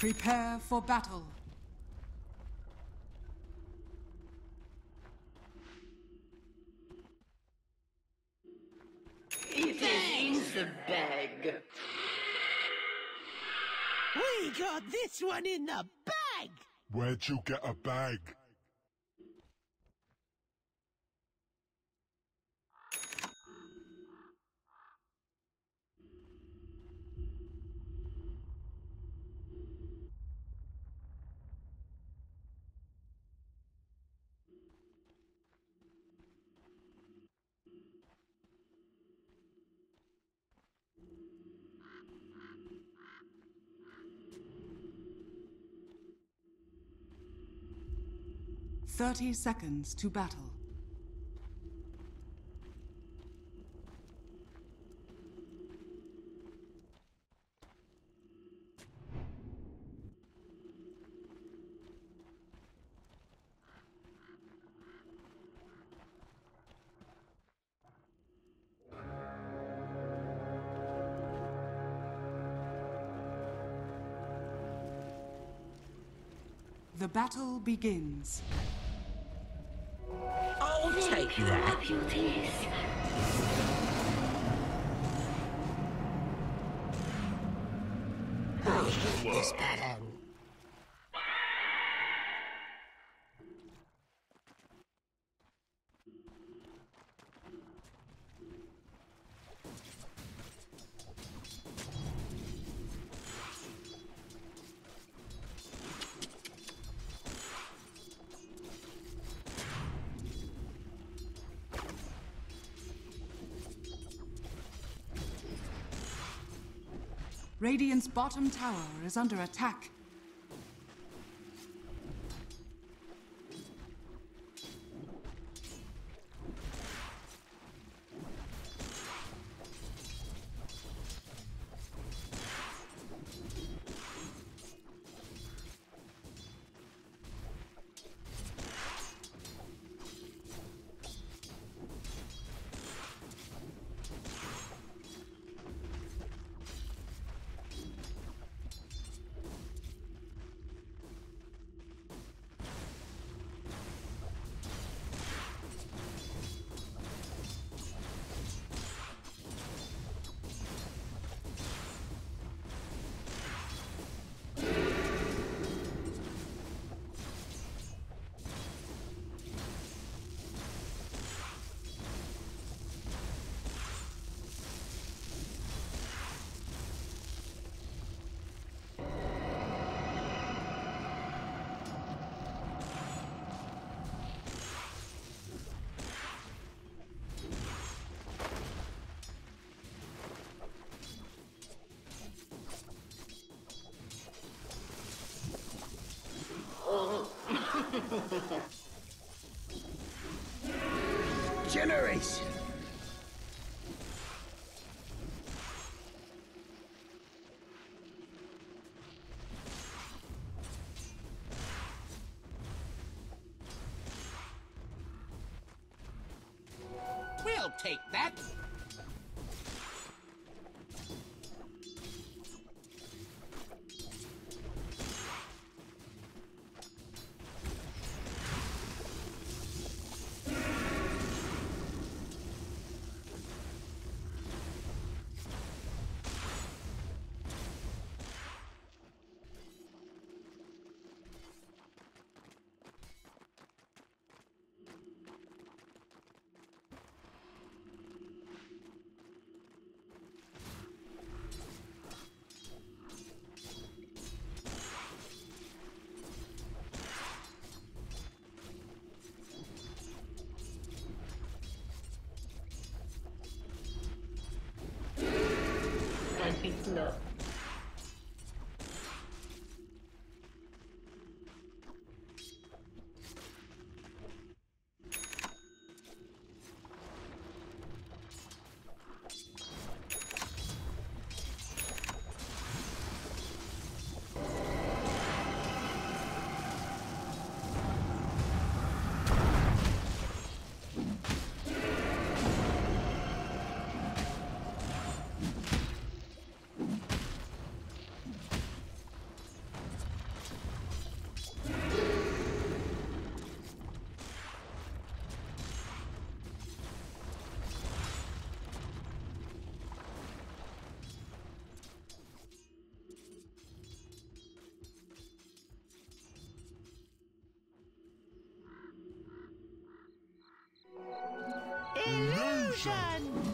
Prepare for battle. It is in the bag. We got this one in the bag! Where'd you get a bag? Thirty seconds to battle. The battle begins. I'll take that. Beauties. I hate this pattern. Radiant's bottom tower is under attack. Generation! We'll take that! I think not. Explosion!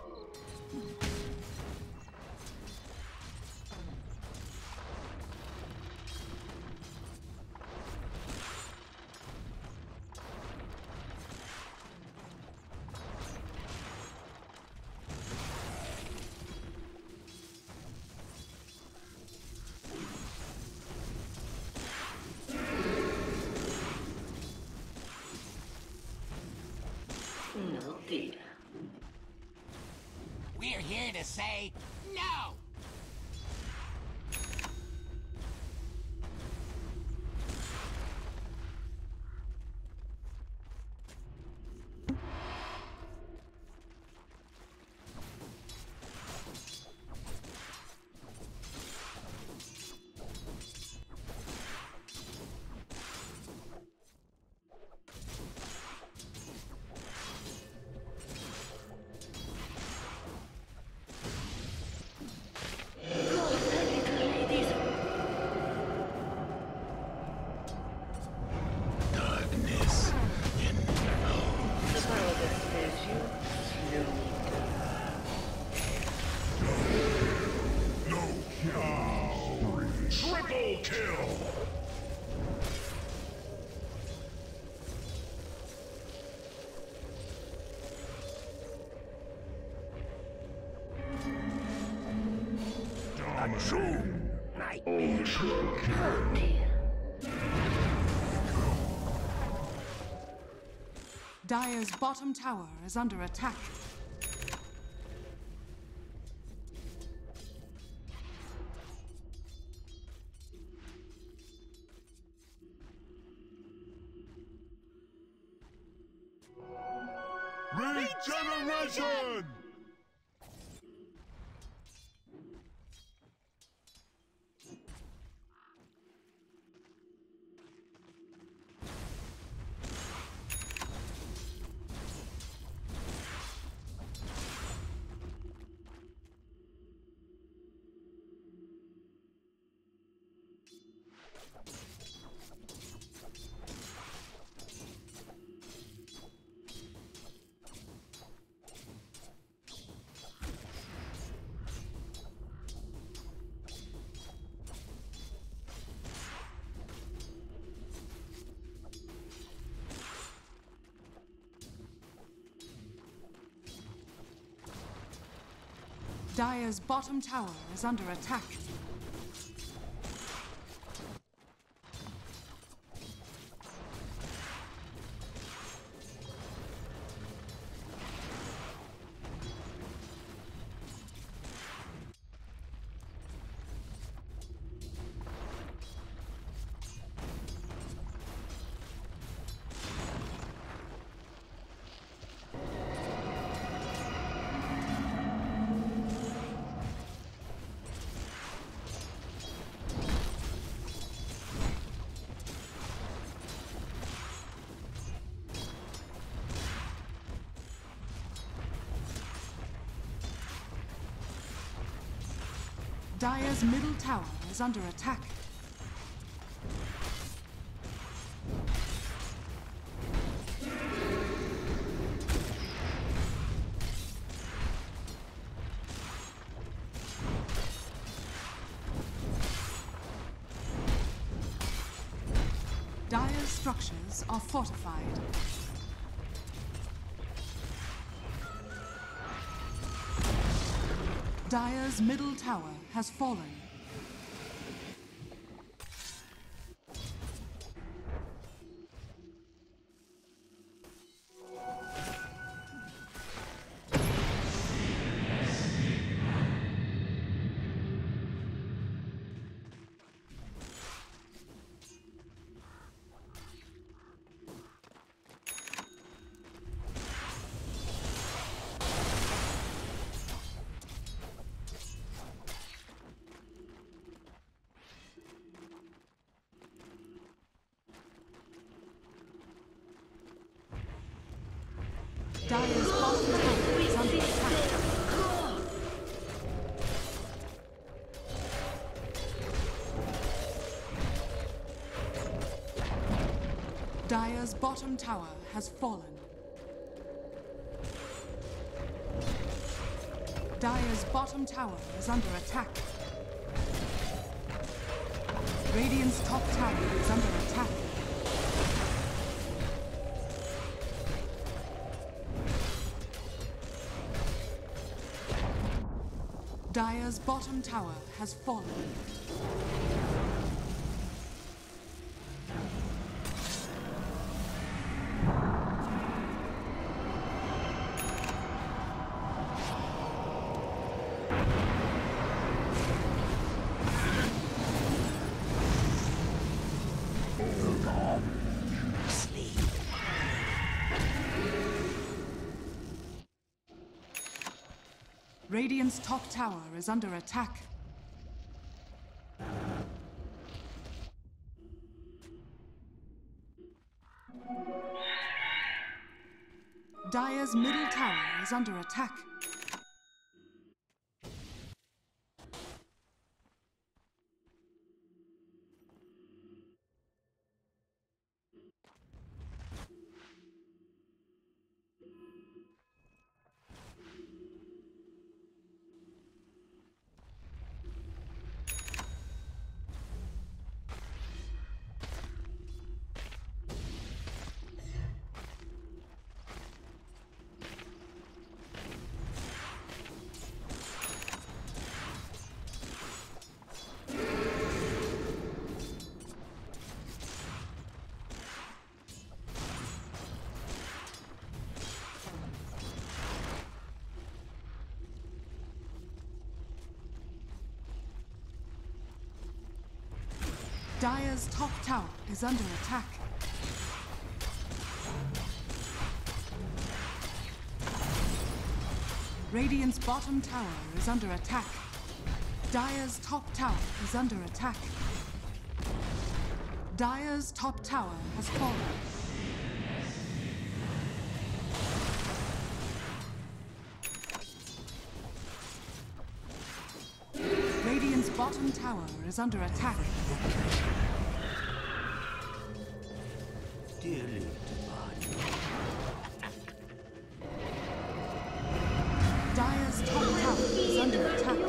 No, dear. We're here to say no! Darkness The power that saves you slowly. No kill. Triple kill. Oh dear. Dire's bottom tower is under attack. Regeneration! Dire's bottom tower is under attack. Dire's middle tower is under attack. Dire's structures are fortified. Dire's middle tower has fallen. Dire's bottom tower is under attack. Dire's bottom tower has fallen. Dire's bottom tower is under attack. Radiant's top tower is under attack. Dire's bottom tower has fallen. Radiant's top tower is under attack. Dire's middle tower is under attack. Dire's top tower is under attack. Radiant's bottom tower is under attack. Dire's top tower is under attack. Dire's top tower has fallen. Radiant's bottom tower is under attack. Dearly Dire's top tower is under attack.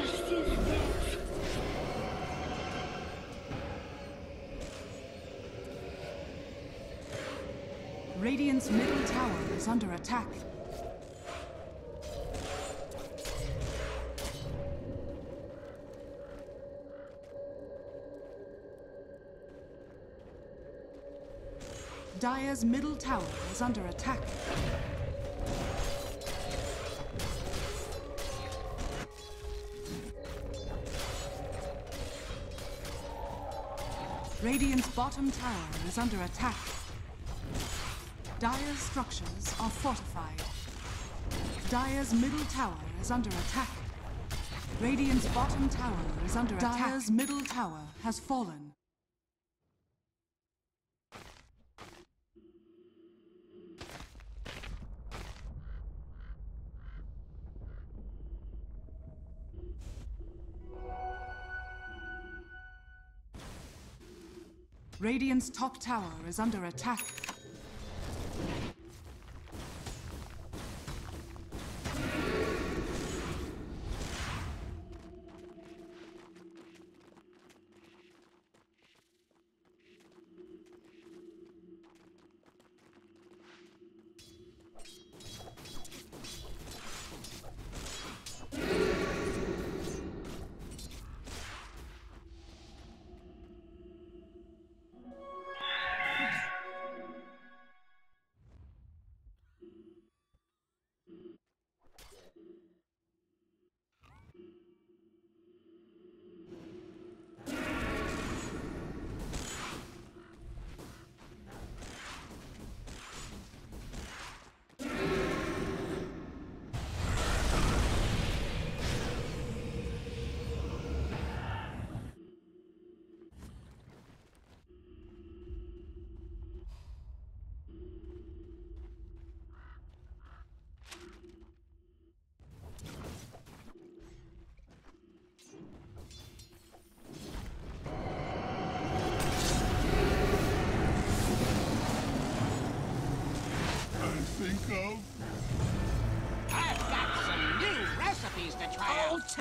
Radiant's middle tower is under attack. Dire's middle tower is under attack. Radiant's bottom tower is under attack. Dire's structures are fortified. Dire's middle tower is under attack. Radiant's bottom tower is under attack. Dire's middle tower has fallen. Radiant's top tower is under attack.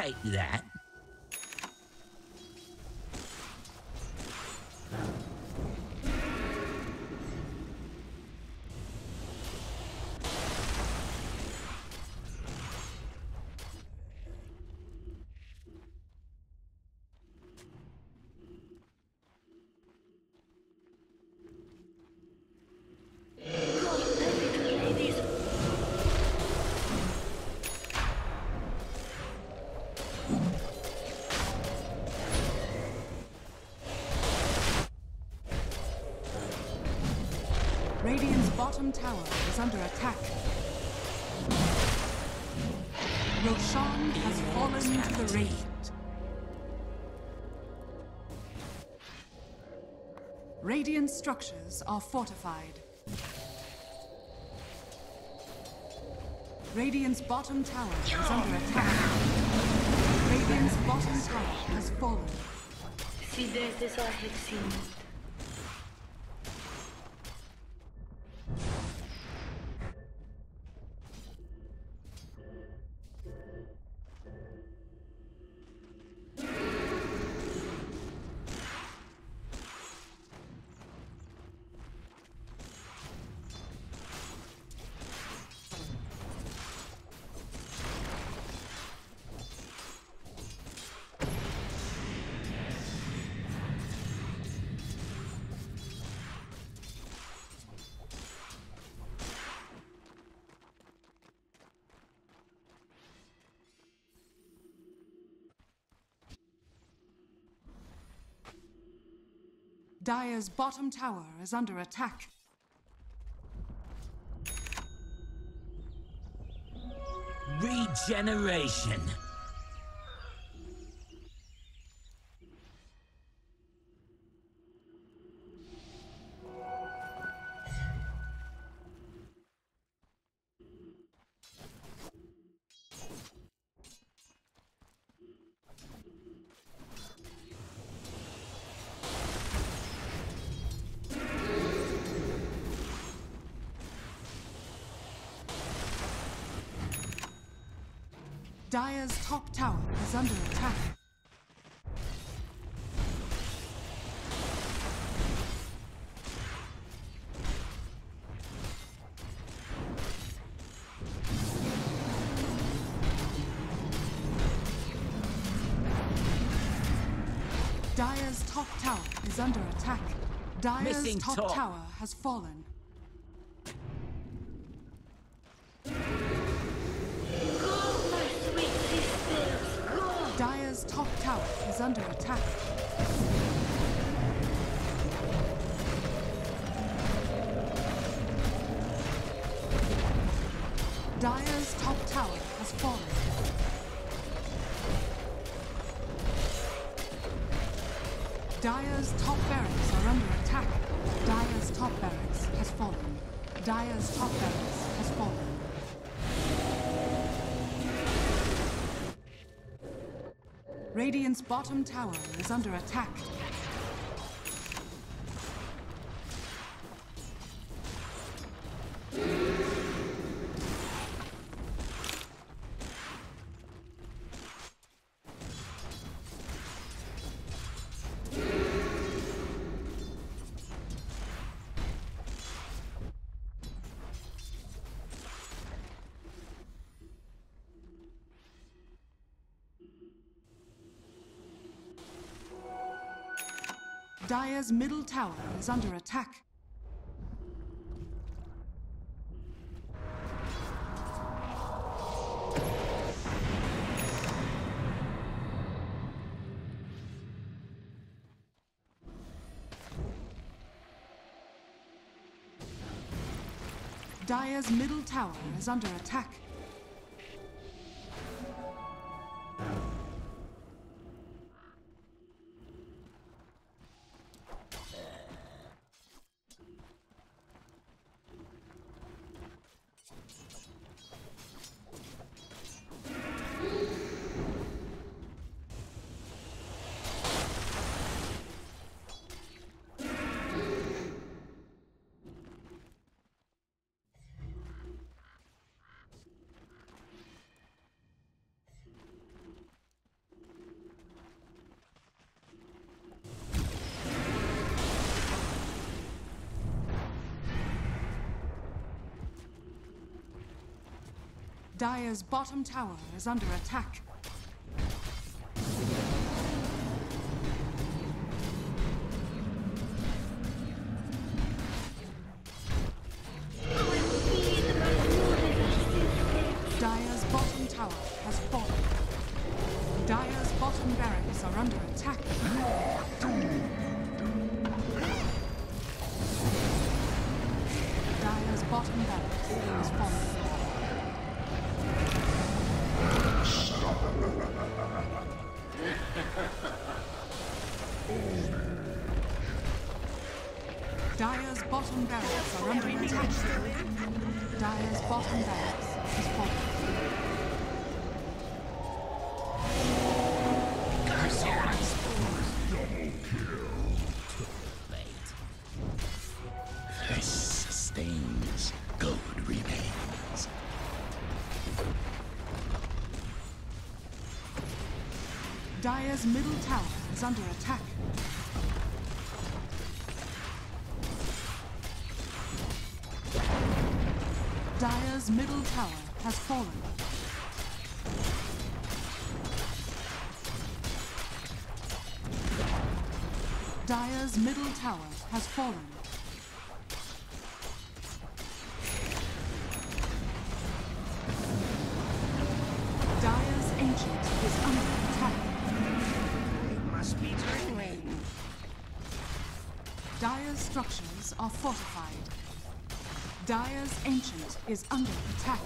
like that. Radiant's bottom tower is under attack. Roshan has fallen to the Radiant. Radiant structures are fortified. Radiant's bottom tower is under attack. Radiant's bottom tower has fallen. Siddhartha Sahib seen. Dire's bottom tower is under attack. Regeneration. Dire's top tower is under attack. Dire's top tower is under attack. Dire's Missing top. tower has fallen. Dire's top tower is under attack. Dire's top tower has fallen. Dire's top barracks are under attack. Dire's top barracks has fallen. Dire's top barracks has fallen. Radiant's bottom tower is under attack. Dire's middle tower is under attack. Dire's middle tower is under attack. Dire's bottom tower is under attack. Dire's bottom tower has fallen. Dire's bottom barracks are under attack. Dire's bottom barracks has fallen. Dire's bottom barracks are under attack. Dire's bottom barracks has fallen. This sustains. Gold remains. Dire's middle tower is under attack. Dire's middle tower has fallen. Dire's middle tower has fallen. Dire's ancient is under attack. It must be turning. Dire's structures are fortified. Dire's ancient is under attack.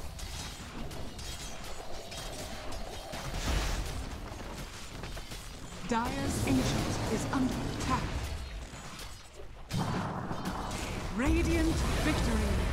Dire's ancient is under attack. Radiant victory!